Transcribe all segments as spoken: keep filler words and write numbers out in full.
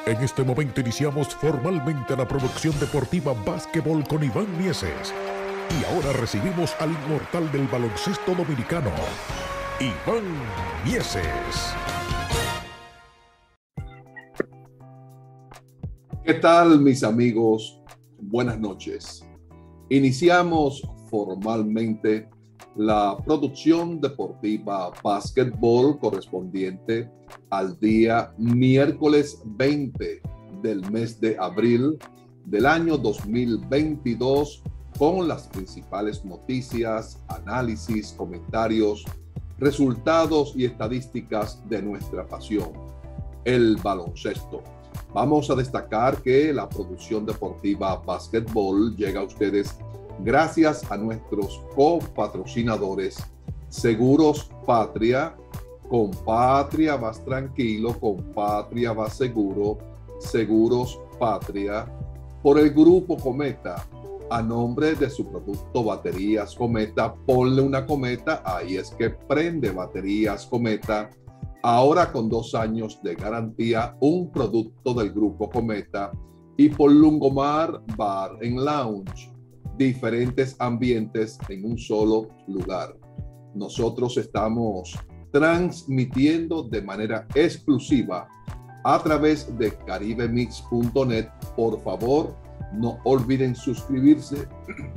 En este momento iniciamos formalmente la producción deportiva Básquetbol con Iván Mieses. Y ahora recibimos al inmortal del baloncesto dominicano, Iván Mieses. ¿Qué tal, mis amigos? Buenas noches. Iniciamos formalmente la producción deportiva Básquetbol correspondiente al día miércoles veinte del mes de abril del año dos mil veintidós, con las principales noticias, análisis, comentarios, resultados y estadísticas de nuestra pasión, el baloncesto. Vamos a destacar que la producción deportiva Básquetbol llega a ustedes gracias a nuestros copatrocinadores Seguros Patria. Con Patria vas tranquilo, con Patria vas seguro. Seguros Patria. Por el Grupo Cometa, a nombre de su producto Baterías Cometa, ponle una cometa, ahí es que prende. Baterías Cometa, ahora con dos años de garantía, un producto del Grupo Cometa. Y por Lungomar Bar and Lounge, diferentes ambientes en un solo lugar. Nosotros estamos transmitiendo de manera exclusiva a través de caribe mix punto net. Por favor, no olviden suscribirse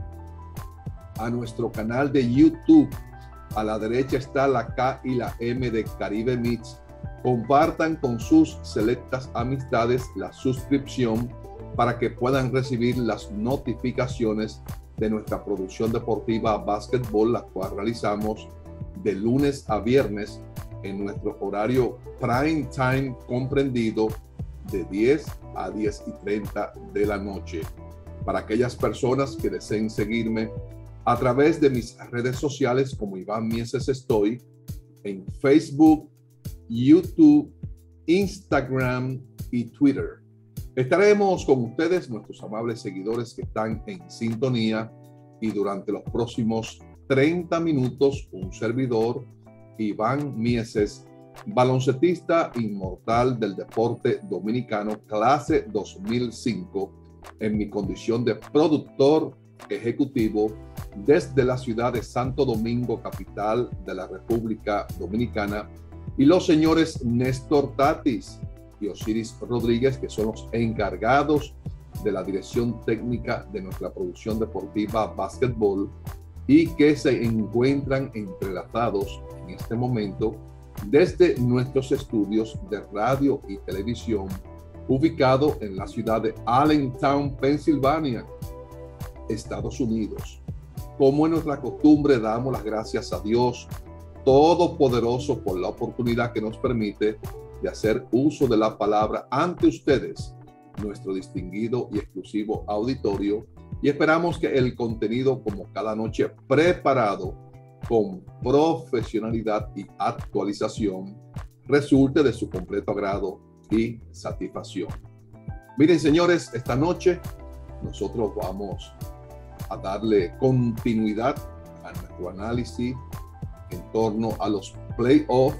a nuestro canal de YouTube. A la derecha está la K y la M de Caribe Mix. Compartan con sus selectas amistades la suscripción para que puedan recibir las notificaciones de nuestra producción deportiva Básquetbol, la cual realizamos de lunes a viernes en nuestro horario prime time comprendido de diez a diez y treinta de la noche. Para aquellas personas que deseen seguirme a través de mis redes sociales como Iván Mieses estoy en Facebook, YouTube, Instagram y Twitter. Estaremos con ustedes, nuestros amables seguidores que están en sintonía, y durante los próximos treinta minutos, un servidor, Iván Mieses, baloncetista inmortal del deporte dominicano, clase dos mil cinco, en mi condición de productor ejecutivo desde la ciudad de Santo Domingo, capital de la República Dominicana, y los señores Néstor Tatis y Osiris Rodríguez, que son los encargados de la dirección técnica de nuestra producción deportiva Básquetbol, y que se encuentran entrelazados en este momento desde nuestros estudios de radio y televisión, ubicado en la ciudad de Allentown, Pensilvania, Estados Unidos. Como es nuestra costumbre, damos las gracias a Dios Todopoderoso por la oportunidad que nos permite de hacer uso de la palabra ante ustedes, nuestro distinguido y exclusivo auditorio, y esperamos que el contenido, como cada noche, preparado con profesionalidad y actualización, resulte de su completo agrado y satisfacción. Miren, señores, esta noche nosotros vamos a darle continuidad a nuestro análisis en torno a los playoffs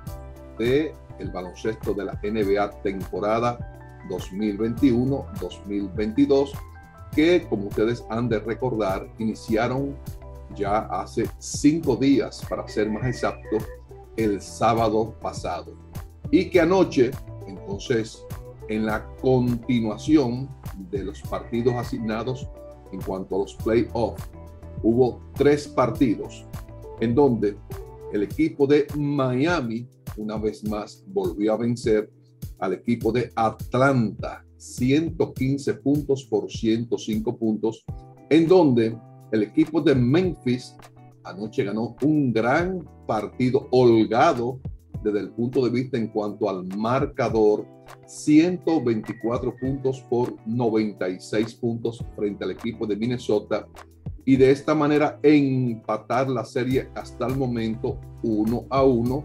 de el baloncesto de la N B A temporada dos mil veintiuno dos mil veintidós, que, como ustedes han de recordar, iniciaron ya hace cinco días, para ser más exacto, el sábado pasado. Y que anoche, entonces, en la continuación de los partidos asignados en cuanto a los playoffs, hubo tres partidos en donde el equipo de Miami, una vez más, volvió a vencer al equipo de Atlanta, ciento quince puntos por ciento cinco puntos, en donde el equipo de Memphis anoche ganó un gran partido holgado desde el punto de vista en cuanto al marcador, ciento veinticuatro puntos por noventa y seis puntos frente al equipo de Minnesota, y de esta manera empatar la serie hasta el momento uno a uno.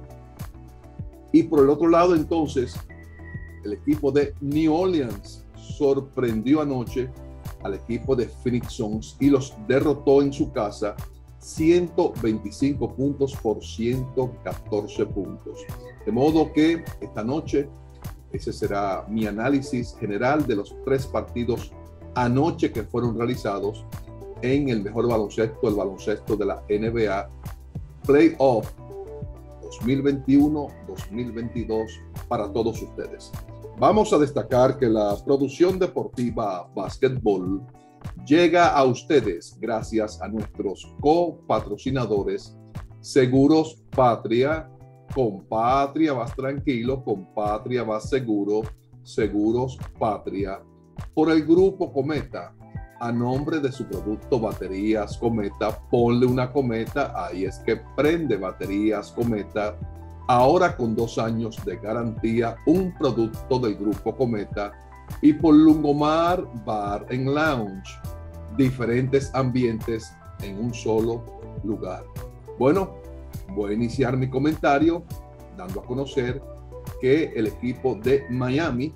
Y por el otro lado, entonces, el equipo de New Orleans sorprendió anoche al equipo de Phoenix Suns y los derrotó en su casa ciento veinticinco puntos por ciento catorce puntos. De modo que esta noche ese será mi análisis general de los tres partidos anoche que fueron realizados en el mejor baloncesto, el baloncesto de la N B A Playoff dos mil veintiuno dos mil veintidós para todos ustedes. Vamos a destacar que la producción deportiva Básquetbol llega a ustedes gracias a nuestros copatrocinadores Seguros Patria. Con Patria vas tranquilo, con Patria vas seguro. Seguros Patria. Por el Grupo Cometa, a nombre de su producto Baterías Cometa, ponle una cometa, ahí es que prende Baterías Cometa, ahora con dos años de garantía, un producto del Grupo Cometa. Y por Lungomar Bar and Lounge, diferentes ambientes en un solo lugar. Bueno, voy a iniciar mi comentario dando a conocer que el equipo de Miami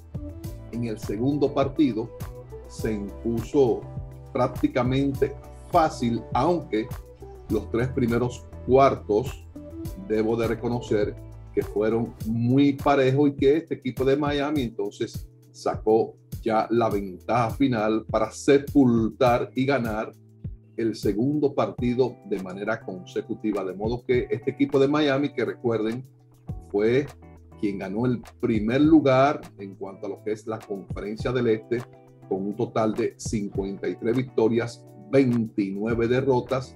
en el segundo partido se impuso prácticamente fácil, aunque los tres primeros cuartos debo de reconocer que fueron muy parejos y que este equipo de Miami entonces sacó ya la ventaja final para sepultar y ganar el segundo partido de manera consecutiva, de modo que este equipo de Miami, que recuerden, fue quien ganó el primer lugar en cuanto a lo que es la Conferencia del Este, con un total de cincuenta y tres victorias, veintinueve derrotas,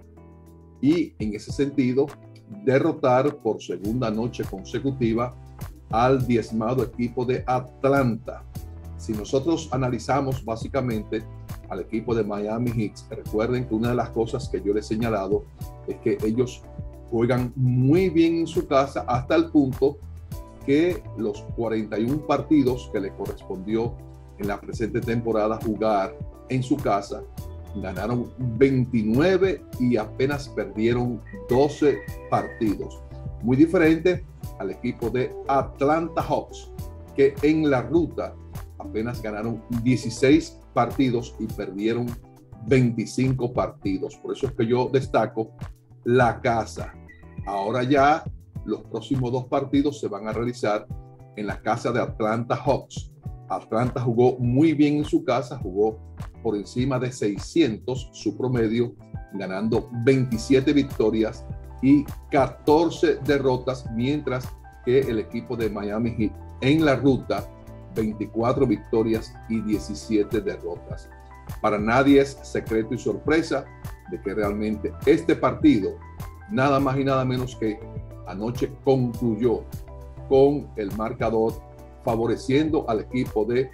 y en ese sentido, derrotar por segunda noche consecutiva al diezmado equipo de Atlanta. Si nosotros analizamos básicamente al equipo de Miami Heat, recuerden que una de las cosas que yo les he señalado es que ellos juegan muy bien en su casa, hasta el punto que los cuarenta y uno partidos que le correspondió en la presente temporada jugar en su casa, ganaron veintinueve y apenas perdieron doce partidos. Muy diferente al equipo de Atlanta Hawks, que en la ruta apenas ganaron dieciséis partidos y perdieron veinticinco partidos. Por eso es que yo destaco la casa. Ahora ya los próximos dos partidos se van a realizar en la casa de Atlanta Hawks. Atlanta jugó muy bien en su casa, jugó por encima de seiscientos su promedio, ganando veintisiete victorias y catorce derrotas, mientras que el equipo de Miami Heat en la ruta, veinticuatro victorias y diecisiete derrotas. Para nadie es secreto y sorpresa de que realmente este partido, nada más y nada menos que anoche, concluyó con el marcador favoreciendo al equipo de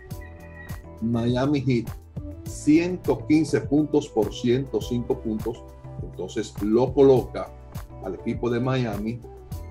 Miami Heat ciento quince puntos por ciento cinco puntos. Entonces lo coloca al equipo de Miami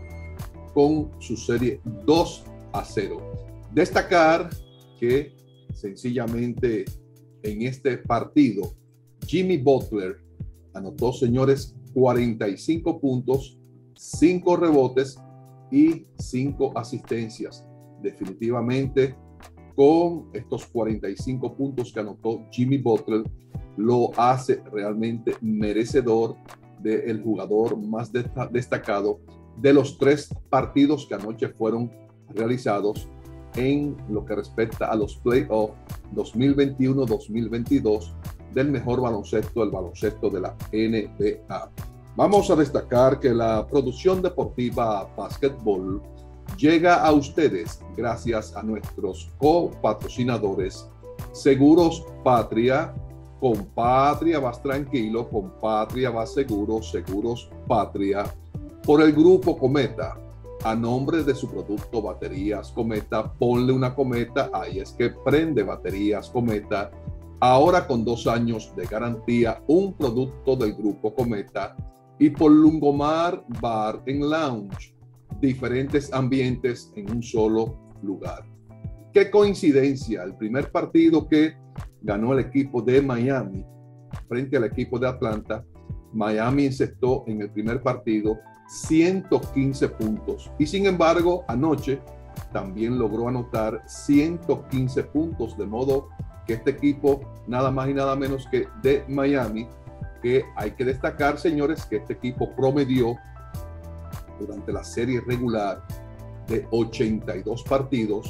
con su serie dos a cero. Destacar que sencillamente en este partido Jimmy Butler anotó, señores, cuarenta y cinco puntos, cinco rebotes y cinco asistencias. Definitivamente, con estos cuarenta y cinco puntos que anotó Jimmy Butler, lo hace realmente merecedor del jugador más destacado de los tres partidos que anoche fueron realizados en lo que respecta a los playoffs dos mil veintiuno dos mil veintidós del mejor baloncesto, el baloncesto de la N B A. Vamos a destacar que la producción deportiva Básquetbol llega a ustedes gracias a nuestros copatrocinadores Seguros Patria. Con Patria vas tranquilo, con Patria vas seguro. Seguros Patria. Por el Grupo Cometa, a nombre de su producto Baterías Cometa, ponle una cometa, ahí es que prende Baterías Cometa, ahora con dos años de garantía, un producto del Grupo Cometa. Y por Lungomar Bar and Lounge, diferentes ambientes en un solo lugar. Qué coincidencia, el primer partido que ganó el equipo de Miami frente al equipo de Atlanta, Miami encestó en el primer partido ciento quince puntos, y sin embargo anoche también logró anotar ciento quince puntos, de modo que este equipo, nada más y nada menos que de Miami, que hay que destacar, señores, que este equipo promedió durante la serie regular de ochenta y dos partidos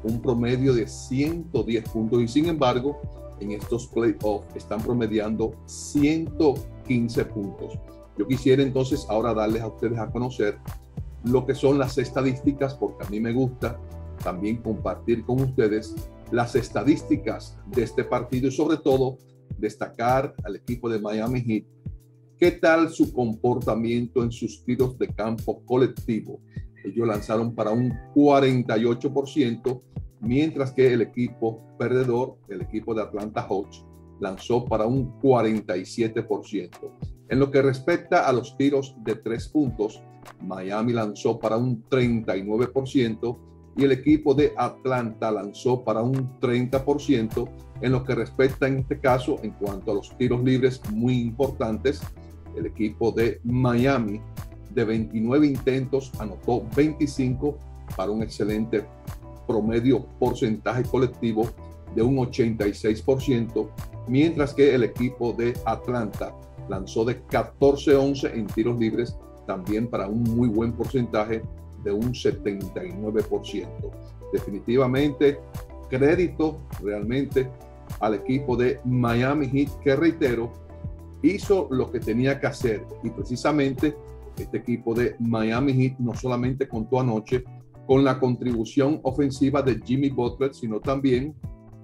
un promedio de ciento diez puntos y sin embargo en estos playoffs están promediando ciento quince puntos. Yo quisiera entonces ahora darles a ustedes a conocer lo que son las estadísticas, porque a mí me gusta también compartir con ustedes las estadísticas de este partido y sobre todo destacar al equipo de Miami Heat. ¿Qué tal su comportamiento en sus tiros de campo colectivo? Ellos lanzaron para un cuarenta y ocho por ciento, mientras que el equipo perdedor, el equipo de Atlanta Hawks, lanzó para un cuarenta y siete por ciento. En lo que respecta a los tiros de tres puntos, Miami lanzó para un treinta y nueve por ciento y el equipo de Atlanta lanzó para un treinta por ciento. En lo que respecta en este caso, en cuanto a los tiros libres muy importantes, el equipo de Miami de veintinueve intentos anotó veinticinco para un excelente promedio porcentaje colectivo de un ochenta y seis por ciento, mientras que el equipo de Atlanta lanzó de catorce a once en tiros libres, también para un muy buen porcentaje de un setenta y nueve por ciento. Definitivamente, crédito realmente al equipo de Miami Heat, que reitero, hizo lo que tenía que hacer. Y precisamente este equipo de Miami Heat no solamente contó anoche con la contribución ofensiva de Jimmy Butler, sino también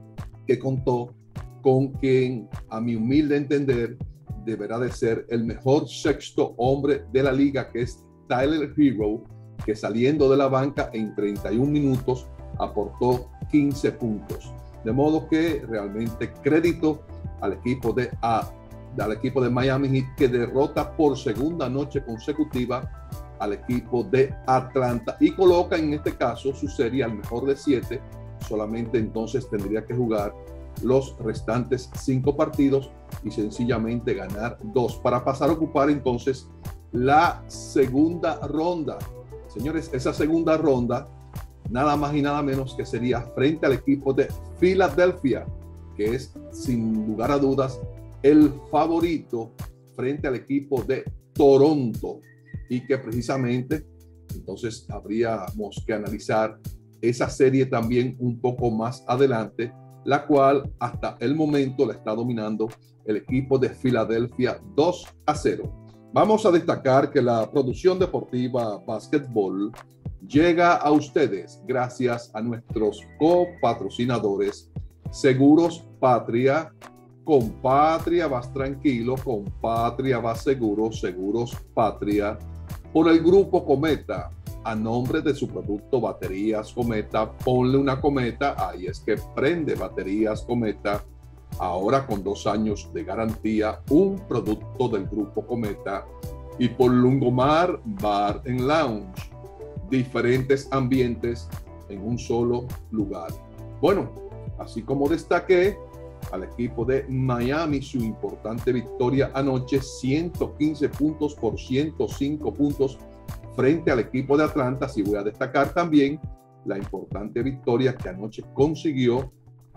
que contó con quien, a mi humilde entender, deberá de ser el mejor sexto hombre de la liga, que es Tyler Herro, que saliendo de la banca en treinta y un minutos aportó quince puntos. De modo que realmente crédito al equipo de, a, al equipo de Miami Heat, que derrota por segunda noche consecutiva al equipo de Atlanta y coloca en este caso su serie al mejor de siete. Solamente entonces tendría que jugar los restantes cinco partidos y sencillamente ganar dos para pasar a ocupar entonces la segunda ronda. Señores, esa segunda ronda nada más y nada menos que sería frente al equipo de Filadelfia, que es sin lugar a dudas el favorito frente al equipo de Toronto, y que precisamente entonces habríamos que analizar esa serie también un poco más adelante, la cual hasta el momento la está dominando el equipo de Filadelfia dos a cero. Vamos a destacar que la producción deportiva Básquetbol llega a ustedes gracias a nuestros copatrocinadores Seguros Patria. Con Patria vas tranquilo, con Patria vas seguro, Seguros Patria. Por el Grupo Cometa, a nombre de su producto Baterías Cometa, ponle una cometa, ahí es que prende Baterías Cometa, ahora con dos años de garantía, un producto del Grupo Cometa. Y por Lungomar Bar and Lounge, diferentes ambientes en un solo lugar. Bueno, así como destaqué al equipo de Miami su importante victoria anoche, ciento quince puntos por ciento cinco puntos frente al equipo de Atlanta, sí voy a destacar también la importante victoria que anoche consiguió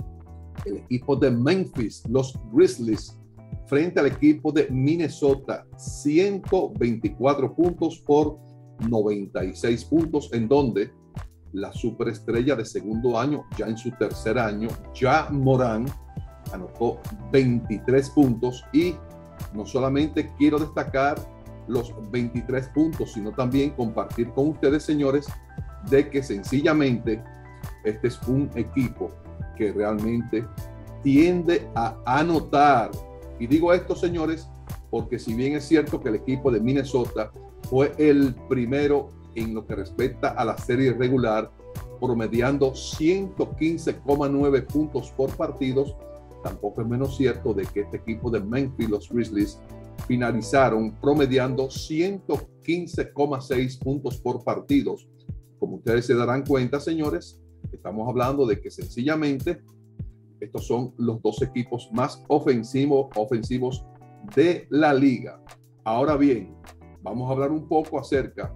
el equipo de Memphis, los Grizzlies, frente al equipo de Minnesota, ciento veinticuatro puntos por noventa y seis puntos, en donde la superestrella de segundo año, ya en su tercer año, Ja Morant, anotó veintitrés puntos. Y no solamente quiero destacar los veintitrés puntos, sino también compartir con ustedes, señores, de que sencillamente este es un equipo que realmente tiende a anotar. Y digo esto, señores, porque si bien es cierto que el equipo de Minnesota fue el primero en lo que respecta a la serie regular, promediando ciento quince coma nueve puntos por partidos, tampoco es menos cierto de que este equipo de Memphis, los Grizzlies, finalizaron promediando ciento quince coma seis puntos por partidos. Como ustedes se darán cuenta, señores, estamos hablando de que sencillamente estos son los dos equipos más ofensivos, ofensivos de la liga. Ahora bien, vamos a hablar un poco acerca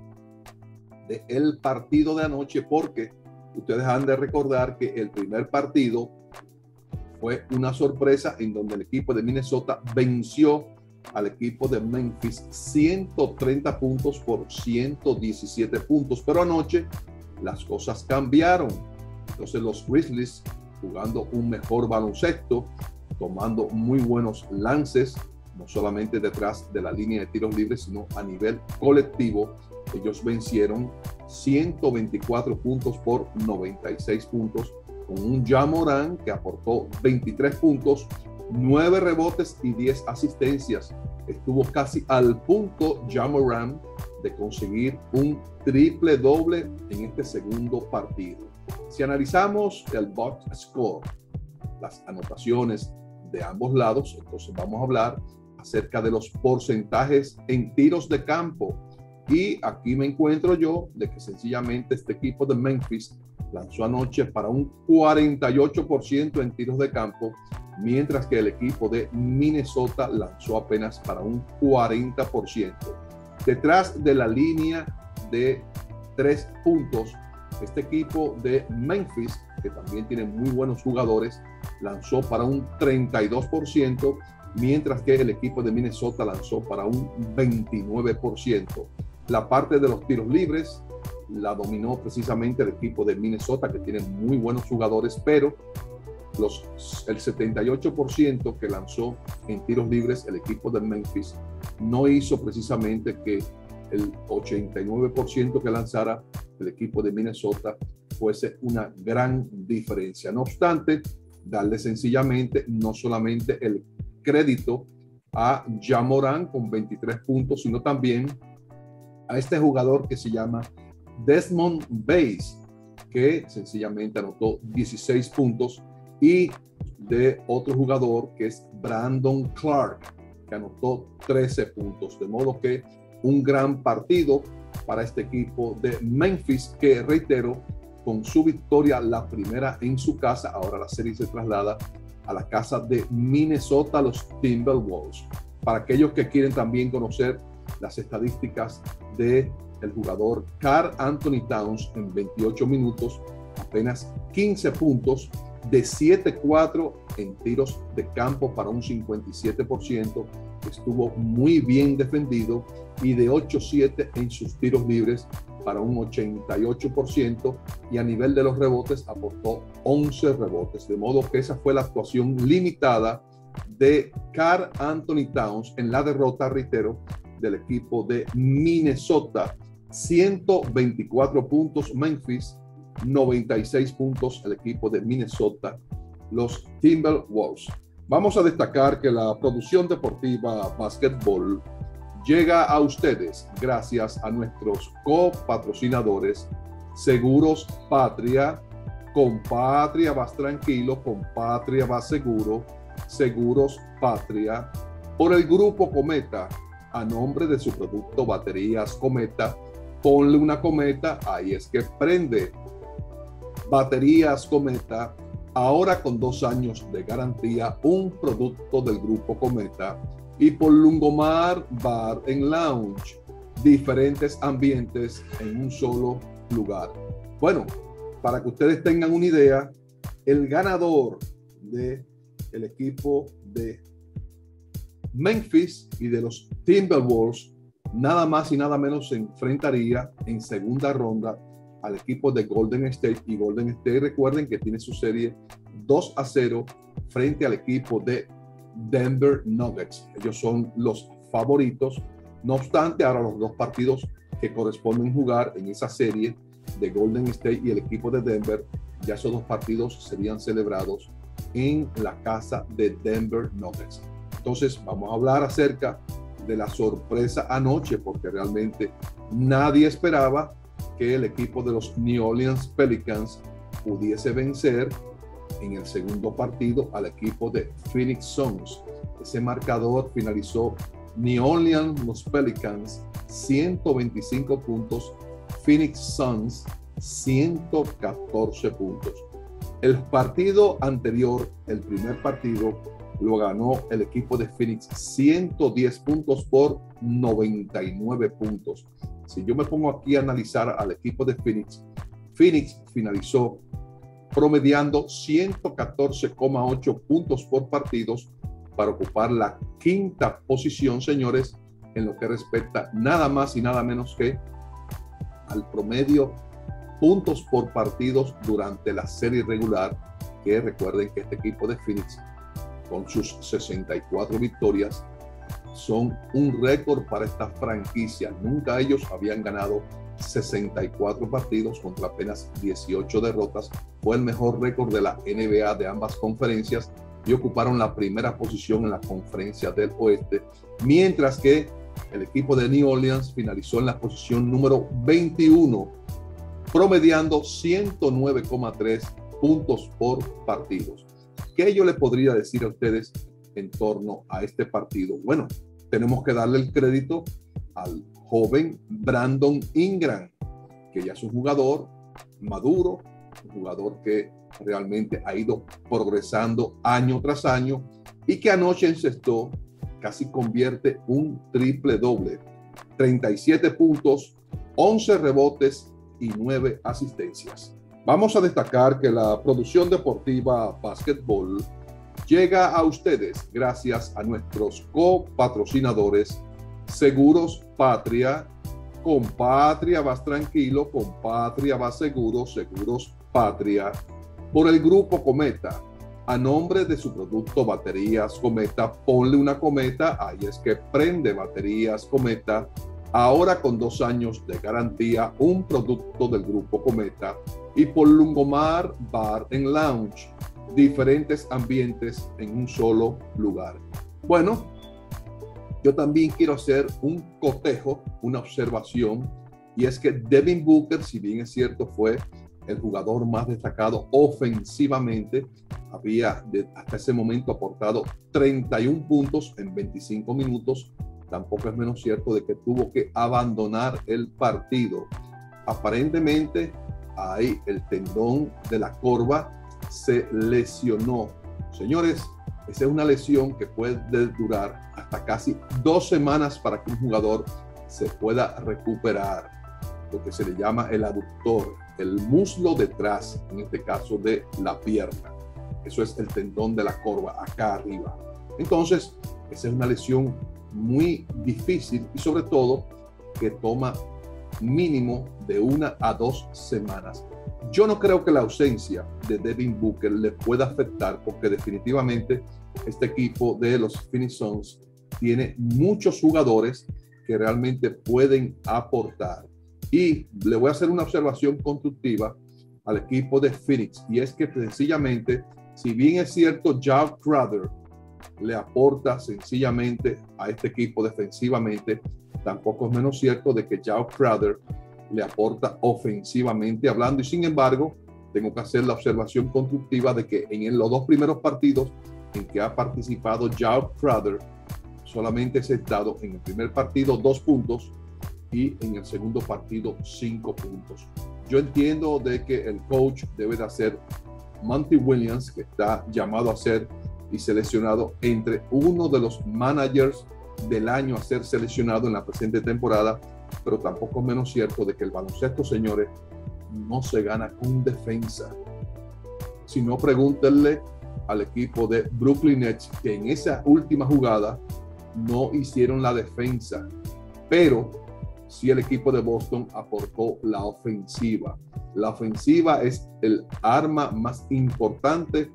del partido de anoche, porque ustedes han de recordar que el primer partido fue una sorpresa en donde el equipo de Minnesota venció al equipo de Memphis ciento treinta puntos por ciento diecisiete puntos. Pero anoche las cosas cambiaron. Entonces los Grizzlies jugando un mejor baloncesto, tomando muy buenos lances, no solamente detrás de la línea de tiros libres, sino a nivel colectivo. Ellos vencieron ciento veinticuatro puntos por noventa y seis puntos, con un Ja Morant que aportó veintitrés puntos, nueve rebotes y diez asistencias. Estuvo casi al punto Ja Morant de conseguir un triple doble en este segundo partido. Si analizamos el box score, las anotaciones de ambos lados, entonces vamos a hablar acerca de los porcentajes en tiros de campo. Y aquí me encuentro yo de que sencillamente este equipo de Memphis lanzó anoche para un cuarenta y ocho por ciento en tiros de campo, mientras que el equipo de Minnesota lanzó apenas para un cuarenta por ciento. Detrás de la línea de tres puntos, este equipo de Memphis, que también tiene muy buenos jugadores, lanzó para un treinta y dos por ciento, mientras que el equipo de Minnesota lanzó para un veintinueve por ciento. La parte de los tiros libres la dominó precisamente el equipo de Minnesota, que tiene muy buenos jugadores, pero los, el setenta y ocho por ciento que lanzó en tiros libres el equipo de Memphis no hizo precisamente que el ochenta y nueve por ciento que lanzara el equipo de Minnesota fuese una gran diferencia. No obstante, darle sencillamente no solamente el crédito a Ja Morant con veintitrés puntos, sino también a este jugador que se llama Desmond Bays, que sencillamente anotó dieciséis puntos, y de otro jugador que es Brandon Clark, que anotó trece puntos. De modo que un gran partido para este equipo de Memphis, que reitero, con su victoria, la primera en su casa, ahora la serie se traslada a la casa de Minnesota, los Timberwolves. Para aquellos que quieren también conocer las estadísticas de el jugador Karl Anthony Towns, en veintiocho minutos, apenas quince puntos, de siete cuatro en tiros de campo para un cincuenta y siete por ciento, estuvo muy bien defendido, y de ocho siete en sus tiros libres para un ochenta y ocho por ciento, y a nivel de los rebotes aportó once rebotes, de modo que esa fue la actuación limitada de Karl Anthony Towns en la derrota, reitero, del equipo de Minnesota. ciento veinticuatro puntos Memphis, noventa y seis puntos el equipo de Minnesota, los Timberwolves. Vamos a destacar que la producción deportiva Básquetbol llega a ustedes gracias a nuestros copatrocinadores Seguros Patria. Con Patria vas tranquilo, con Patria vas seguro. Seguros Patria. Por el Grupo Cometa, a nombre de su producto Baterías Cometa, ponle una cometa, ahí es que prende. Baterías Cometa, ahora con dos años de garantía, un producto del Grupo Cometa. Y por Lungomar Bar and Lounge, diferentes ambientes en un solo lugar. Bueno, para que ustedes tengan una idea, el ganador de el equipo de Memphis y de los Timberwolves, nada más y nada menos se enfrentaría en segunda ronda al equipo de Golden State. Y Golden State, recuerden que tiene su serie dos a cero frente al equipo de Denver Nuggets. Ellos son los favoritos. No obstante, ahora los dos partidos que corresponden jugar en esa serie de Golden State y el equipo de Denver, ya esos dos partidos serían celebrados en la casa de Denver Nuggets. Entonces vamos a hablar acerca de la sorpresa anoche, porque realmente nadie esperaba que el equipo de los New Orleans Pelicans pudiese vencer en el segundo partido al equipo de Phoenix Suns. Ese marcador finalizó New Orleans, los Pelicans, ciento veinticinco puntos, Phoenix Suns, ciento catorce puntos. El partido anterior, el primer partido, lo ganó el equipo de Phoenix ciento diez puntos por noventa y nueve puntos. Si yo me pongo aquí a analizar al equipo de Phoenix, Phoenix finalizó promediando ciento catorce coma ocho puntos por partidos para ocupar la quinta posición, señores, en lo que respecta nada más y nada menos que al promedio puntos por partidos durante la serie regular, que recuerden que este equipo de Phoenix, con sus sesenta y cuatro victorias, son un récord para esta franquicia. Nunca ellos habían ganado sesenta y cuatro partidos contra apenas dieciocho derrotas. Fue el mejor récord de la N B A de ambas conferencias y ocuparon la primera posición en la conferencia del oeste, mientras que el equipo de New Orleans finalizó en la posición número veintiuno, promediando ciento nueve coma tres puntos por partidos. ¿Qué yo le podría decir a ustedes en torno a este partido? Bueno, tenemos que darle el crédito al joven Brandon Ingram, que ya es un jugador maduro, un jugador que realmente ha ido progresando año tras año y que anoche encestó, casi convierte un triple doble, treinta y siete puntos, once rebotes y nueve asistencias. Vamos a destacar que la producción deportiva Basketball llega a ustedes gracias a nuestros copatrocinadores Seguros Patria. Con Patria vas tranquilo, con Patria vas seguro, Seguros Patria. Por el Grupo Cometa, a nombre de su producto Baterías Cometa, ponle una cometa, ahí es que prende Baterías Cometa, ahora con dos años de garantía, un producto del Grupo Cometa. Y por Lungomar Bar and Lounge, diferentes ambientes en un solo lugar. Bueno, yo también quiero hacer un cotejo, una observación, y es que Devin Booker, si bien es cierto, fue el jugador más destacado ofensivamente, había de, hasta ese momento aportado treinta y un puntos en veinticinco minutos, tampoco es menos cierto de que tuvo que abandonar el partido. Aparentemente, ahí el tendón de la corva se lesionó. Señores, esa es una lesión que puede durar hasta casi dos semanas para que un jugador se pueda recuperar. Lo que se le llama el aductor, el muslo detrás, en este caso de la pierna. Eso es el tendón de la corva, acá arriba. Entonces, esa es una lesión muy difícil y sobre todo que toma mínimo de una a dos semanas. Yo no creo que la ausencia de Devin Booker le pueda afectar, porque definitivamente este equipo de los Phoenix Suns tiene muchos jugadores que realmente pueden aportar. Y le voy a hacer una observación constructiva al equipo de Phoenix, y es que sencillamente, si bien es cierto, Jae Crowder le aporta sencillamente a este equipo defensivamente, tampoco es menos cierto de que Jae Crowder le aporta ofensivamente hablando. Y sin embargo, tengo que hacer la observación constructiva de que en los dos primeros partidos en que ha participado Jae Crowder, solamente se ha estado en el primer partido dos puntos y en el segundo partido cinco puntos. Yo entiendo de que el coach debe de hacer Monty Williams, que está llamado a ser y seleccionado entre uno de los managers del año a ser seleccionado en la presente temporada, pero tampoco es menos cierto de que el baloncesto, señores, no se gana con defensa. Si no, pregúntenle al equipo de Brooklyn Nets, que en esa última jugada no hicieron la defensa, pero sí el equipo de Boston aportó la ofensiva. La ofensiva es el arma más importante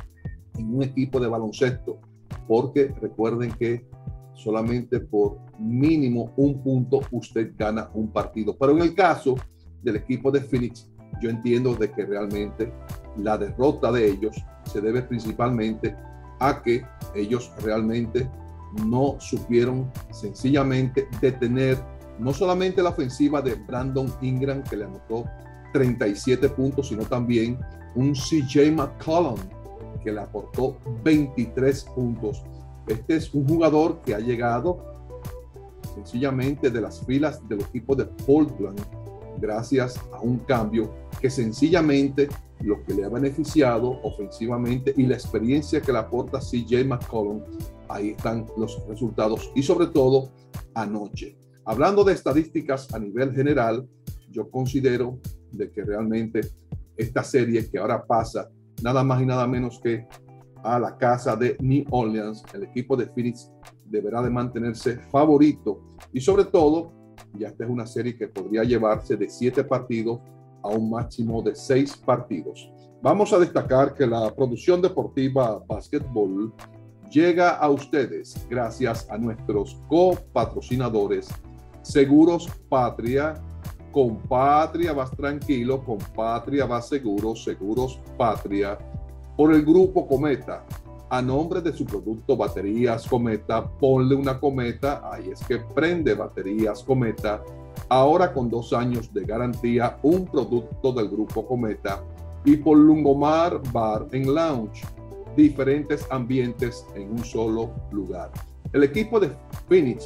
en un equipo de baloncesto, porque recuerden que solamente por mínimo un punto usted gana un partido. Pero en el caso del equipo de Phoenix, yo entiendo de que realmente la derrota de ellos se debe principalmente a que ellos realmente no supieron sencillamente detener no solamente la ofensiva de Brandon Ingram, que le anotó treinta y siete puntos, sino también un C J McCollum, que le aportó veintitrés puntos. Este es un jugador que ha llegado sencillamente de las filas del equipo de Portland gracias a un cambio que sencillamente lo que le ha beneficiado ofensivamente y la experiencia que le aporta C J McCollum, ahí están los resultados. Y sobre todo anoche, hablando de estadísticas a nivel general, yo considero de que realmente esta serie que ahora pasa nada más y nada menos que a la casa de New Orleans, el equipo de Phoenix deberá de mantenerse favorito, y sobre todo ya esta es una serie que podría llevarse de siete partidos a un máximo de seis partidos. Vamos a destacar que la producción deportiva Básquetbol llega a ustedes gracias a nuestros copatrocinadores Seguros Patria. Con Patria vas tranquilo, con Patria vas seguro, Seguros Patria. Por el Grupo Cometa, a nombre de su producto Baterías Cometa, ponle una cometa, ahí es que prende Baterías Cometa, ahora con dos años de garantía, un producto del Grupo Cometa. Y por Lungomar Bar and Lounge, diferentes ambientes en un solo lugar. El equipo de Phoenix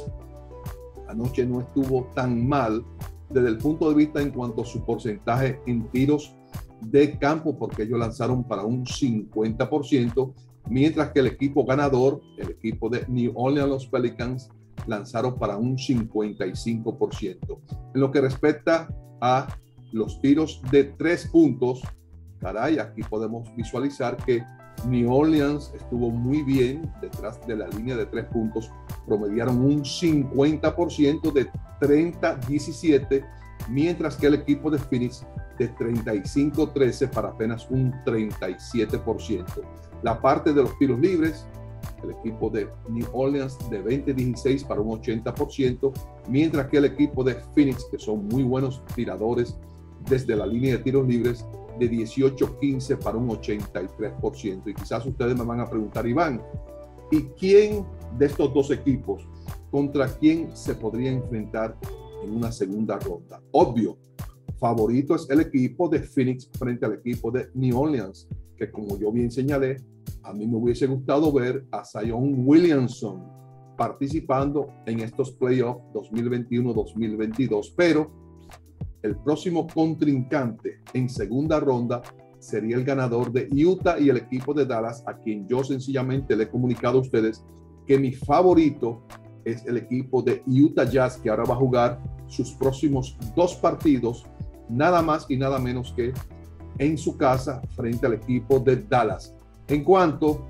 anoche no estuvo tan mal desde el punto de vista en cuanto a su porcentaje en tiros de campo, porque ellos lanzaron para un cincuenta por ciento, mientras que el equipo ganador, el equipo de New Orleans, los Pelicans, lanzaron para un cincuenta y cinco por ciento. En lo que respecta a los tiros de tres puntos, caray, aquí podemos visualizar que New Orleans estuvo muy bien detrás de la línea de tres puntos, promediaron un cincuenta por ciento de treinta a diecisiete, mientras que el equipo de Phoenix de treinta y cinco a trece para apenas un treinta y siete por ciento. La parte de los tiros libres, el equipo de New Orleans de veinte a dieciséis para un ochenta por ciento, mientras que el equipo de Phoenix, que son muy buenos tiradores desde la línea de tiros libres, de dieciocho a quince para un ochenta y tres por ciento. Y quizás ustedes me van a preguntar, Iván, ¿y quién de estos dos equipos, contra quién se podría enfrentar en una segunda ronda? Obvio, favorito es el equipo de Phoenix frente al equipo de New Orleans, que como yo bien señalé, a mí me hubiese gustado ver a Zion Williamson participando en estos playoffs dos mil veintiuno dos mil veintidós, pero el próximo contrincante en segunda ronda sería el ganador de Utah y el equipo de Dallas, a quien yo sencillamente le he comunicado a ustedes que mi favorito es el equipo de Utah Jazz, que ahora va a jugar sus próximos dos partidos, nada más y nada menos que en su casa frente al equipo de Dallas. En cuanto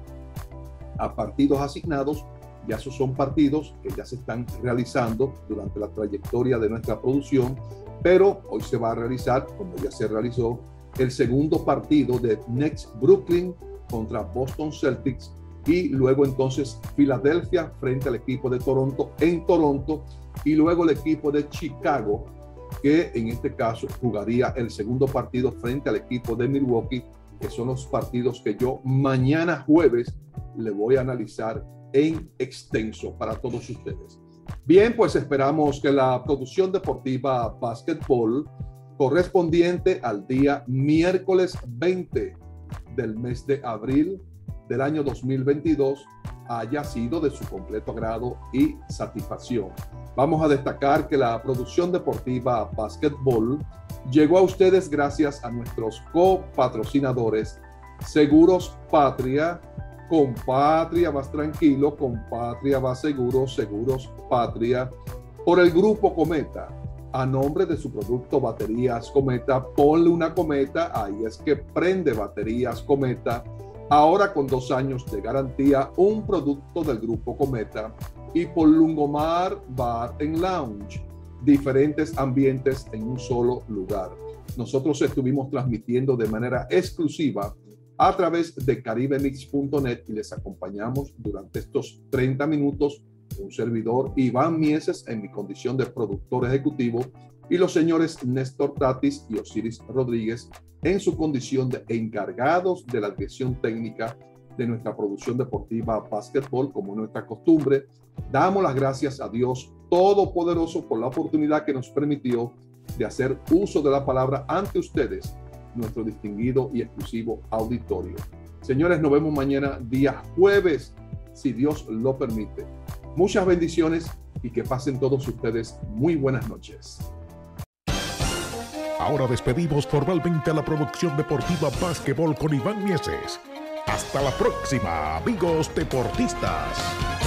a partidos asignados, ya esos son partidos que ya se están realizando durante la trayectoria de nuestra producción, pero hoy se va a realizar, como ya se realizó, el segundo partido de Knicks Brooklyn contra Boston Celtics, y luego entonces Filadelfia frente al equipo de Toronto en Toronto, y luego el equipo de Chicago, que en este caso jugaría el segundo partido frente al equipo de Milwaukee, que son los partidos que yo mañana jueves le voy a analizar en extenso para todos ustedes. Bien, pues esperamos que la producción deportiva Básquetbol correspondiente al día miércoles veinte del mes de abril del año dos mil veintidós haya sido de su completo agrado y satisfacción. Vamos a destacar que la producción deportiva Básquetbol llegó a ustedes gracias a nuestros copatrocinadores Seguros Patria. Con Patria vas tranquilo, con Patria vas seguro, Seguros Patria. Por el Grupo Cometa, a nombre de su producto Baterías Cometa, ponle una cometa, ahí es que prende Baterías Cometa, ahora con dos años de garantía, un producto del Grupo Cometa. Y por Lungomar Bar and Lounge, diferentes ambientes en un solo lugar. Nosotros estuvimos transmitiendo de manera exclusiva a través de caribe mix punto net y les acompañamos durante estos treinta minutos un servidor Iván Mieses en mi condición de productor ejecutivo y los señores Néstor Tatis y Osiris Rodríguez en su condición de encargados de la dirección técnica de nuestra producción deportiva Básquetbol. Como nuestra costumbre, damos las gracias a Dios Todopoderoso por la oportunidad que nos permitió de hacer uso de la palabra ante ustedes, nuestro distinguido y exclusivo auditorio. Señores, nos vemos mañana día jueves, si Dios lo permite. Muchas bendiciones y que pasen todos ustedes muy buenas noches. Ahora despedimos formalmente a la producción deportiva Básquetbol con Iván Mieses. Hasta la próxima, amigos deportistas.